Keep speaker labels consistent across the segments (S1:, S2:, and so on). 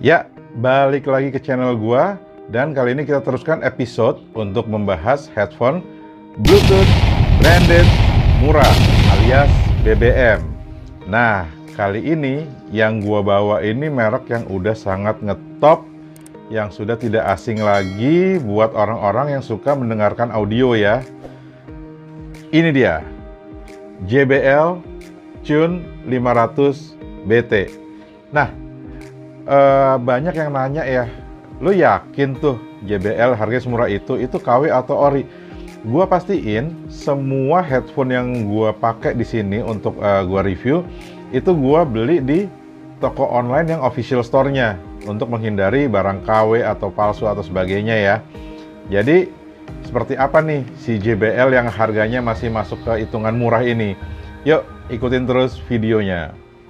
S1: Ya, balik lagi ke channel gua dan kali ini kita teruskan episode untuk membahas headphone Bluetooth branded murah alias BBM. Nah, kali ini yang gua bawa ini merek yang udah sangat ngetop, yang sudah tidak asing lagi buat orang-orang yang suka mendengarkan audio ya. Ini dia, JBL Tune 500 BT. Nah, banyak yang nanya ya, lu yakin tuh JBL harganya semurah itu KW atau ori? Gua pastiin semua headphone yang gua pakai di sini untuk gua review itu gua beli di toko online yang official store-nya untuk menghindari barang KW atau palsu atau sebagainya ya. Jadi seperti apa nih si JBL yang harganya masih masuk ke hitungan murah ini? Yuk ikutin terus videonya.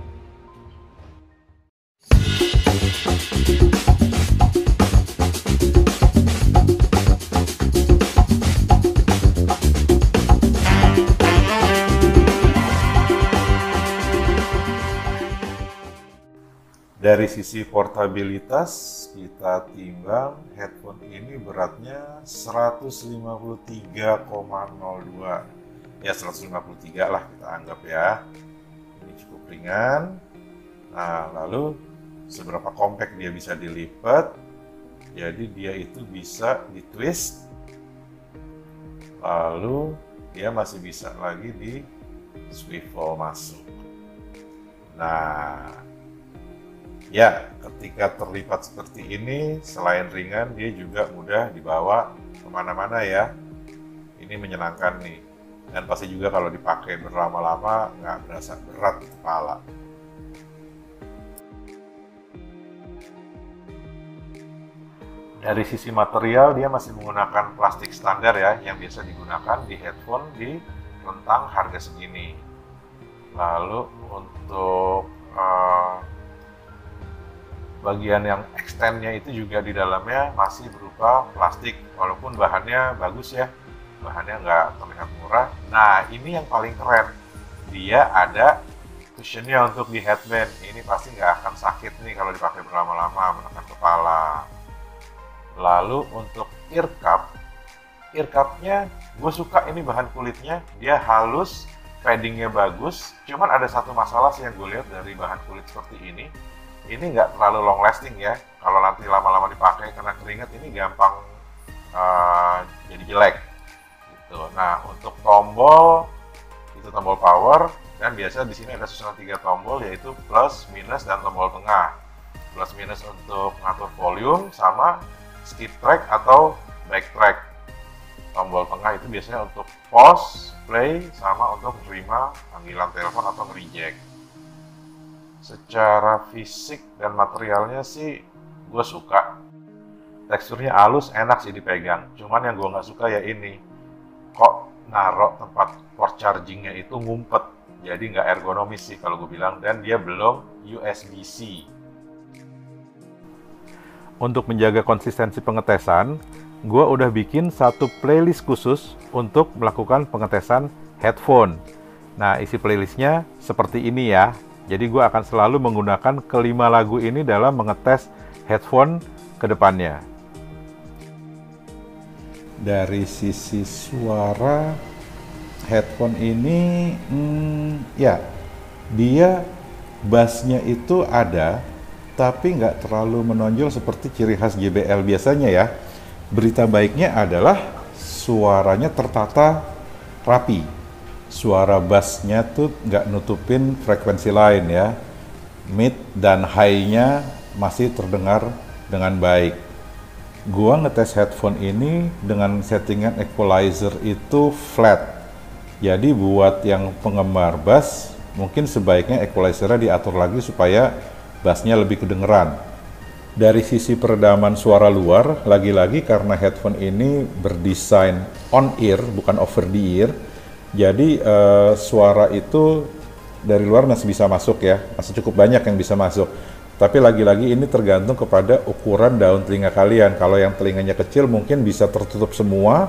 S1: Dari sisi portabilitas, kita timbang headphone ini beratnya 153,02. Ya 153 lah kita anggap ya. Ini cukup ringan. Nah, lalu seberapa compact dia bisa dilipat. Jadi dia itu bisa ditwist. Lalu dia masih bisa lagi di swivel masuk. Nah, ya, ketika terlipat seperti ini, selain ringan, dia juga mudah dibawa kemana-mana ya. Ini menyenangkan nih. Dan pasti juga kalau dipakai berlama-lama, nggak berasa berat di kepala. Dari sisi material, dia masih menggunakan plastik standar ya, yang biasa digunakan di headphone di rentang harga segini. Lalu untuk bagian yang extendnya itu juga di dalamnya masih berupa plastik, walaupun bahannya bagus ya, bahannya nggak terlihat murah. Nah, ini yang paling keren, dia ada cushionnya untuk di headband. Ini pasti nggak akan sakit nih kalau dipakai berlama-lama, menekan kepala. Lalu untuk ear cupnya gue suka ini bahan kulitnya, dia halus, paddingnya bagus. Cuman ada satu masalah sih yang gue lihat dari bahan kulit seperti ini nggak terlalu long lasting ya. Kalau nanti lama-lama dipakai karena keringat, ini gampang jadi jelek gitu. Nah, untuk tombol itu tombol power, dan biasa di sini ada susunan 3 tombol, yaitu plus, minus, dan tombol tengah. Plus minus untuk mengatur volume sama skip track atau back track. Tombol tengah itu biasanya untuk pause, play, sama untuk menerima panggilan telepon atau reject. Secara fisik dan materialnya sih gue suka. Teksturnya halus, enak sih dipegang. Cuman yang gue nggak suka ya ini, kok naruh tempat port chargingnya itu ngumpet. Jadi nggak ergonomis sih kalau gue bilang, dan dia belum USB-C. Untuk menjaga konsistensi pengetesan, gue udah bikin satu playlist khusus untuk melakukan pengetesan headphone. Nah, isi playlistnya seperti ini ya. Jadi gue akan selalu menggunakan kelima lagu ini dalam mengetes headphone ke depannya. Dari sisi suara, headphone ini, ya, dia bassnya itu ada, tapi nggak terlalu menonjol seperti ciri khas JBL biasanya ya. Berita baiknya adalah suaranya tertata rapi. Suara bassnya tuh nggak nutupin frekuensi lain ya. Mid dan high-nya masih terdengar dengan baik. Gua ngetes headphone ini dengan settingan equalizer itu flat. Jadi buat yang penggemar bass, mungkin sebaiknya equalizer-nya diatur lagi supaya bassnya lebih kedengeran. Dari sisi peredaman suara luar, lagi-lagi karena headphone ini berdesain on ear, bukan over the ear, jadi suara itu dari luar masih bisa masuk ya, masih cukup banyak yang bisa masuk. Tapi lagi-lagi ini tergantung kepada ukuran daun telinga kalian. Kalau yang telinganya kecil mungkin bisa tertutup semua,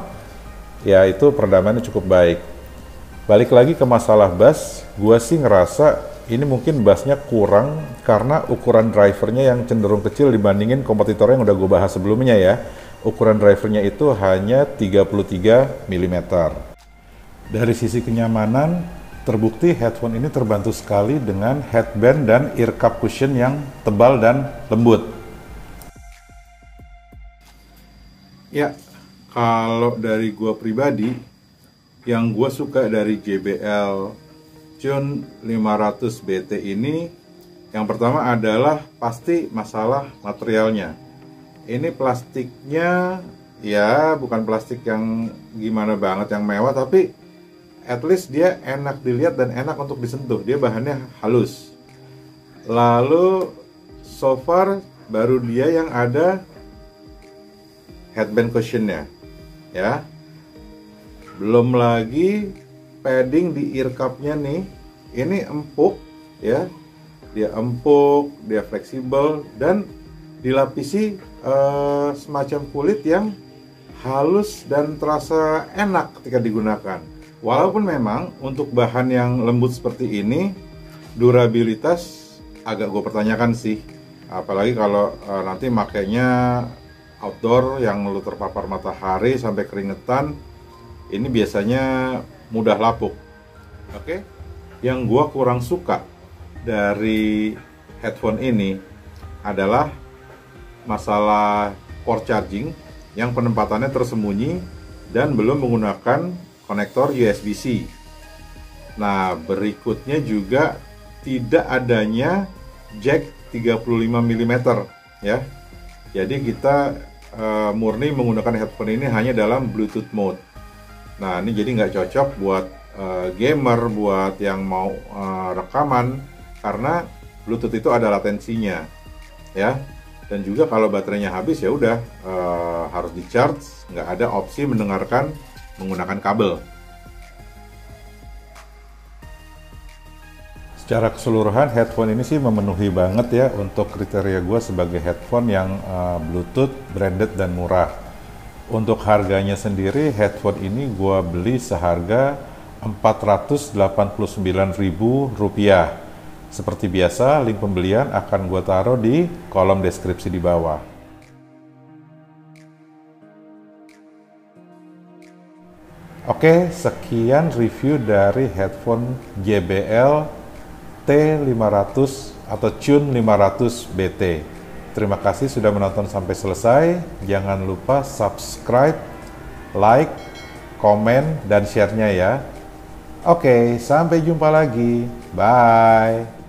S1: ya itu peredamannya cukup baik. Balik lagi ke masalah bass, gua sih ngerasa ini mungkin bassnya kurang karena ukuran drivernya yang cenderung kecil dibandingin kompetitornya yang udah gue bahas sebelumnya ya. Ukuran drivernya itu hanya 33 mm. Dari sisi kenyamanan, terbukti headphone ini terbantu sekali dengan headband dan ear cup cushion yang tebal dan lembut. Ya, kalau dari gue pribadi, yang gue suka dari JBL Tune 500 BT ini, yang pertama adalah pasti masalah materialnya. Ini plastiknya ya bukan plastik yang gimana banget yang mewah, tapi at least dia enak dilihat dan enak untuk disentuh. Dia bahannya halus. Lalu so far baru dia yang ada headband cushionnya ya. Belum lagi padding di ear cup-nya nih, ini empuk ya, dia empuk, dia fleksibel dan dilapisi semacam kulit yang halus dan terasa enak ketika digunakan. Walaupun memang untuk bahan yang lembut seperti ini, durabilitas agak gue pertanyakan sih, apalagi kalau nanti makainya outdoor yang lu terpapar matahari sampai keringetan, ini biasanya mudah lapuk. Oke, yang gua kurang suka dari headphone ini adalah masalah port charging yang penempatannya tersembunyi dan belum menggunakan konektor USB-C. Nah, berikutnya juga tidak adanya jack 35 mm ya. Jadi kita murni menggunakan headphone ini hanya dalam Bluetooth mode. Nah, ini jadi nggak cocok buat gamer, buat yang mau rekaman, karena Bluetooth itu ada latensinya, ya. Dan juga kalau baterainya habis ya udah harus di charge, nggak ada opsi mendengarkan menggunakan kabel. Secara keseluruhan headphone ini sih memenuhi banget ya untuk kriteria gue sebagai headphone yang Bluetooth, branded dan murah. Untuk harganya sendiri, headphone ini gue beli seharga Rp489.000. Seperti biasa, link pembelian akan gue taruh di kolom deskripsi di bawah. Oke, sekian review dari headphone JBL T500 atau Tune 500 BT. Terima kasih sudah menonton sampai selesai. Jangan lupa subscribe, like, komen, dan share-nya ya. Oke, sampai jumpa lagi. Bye.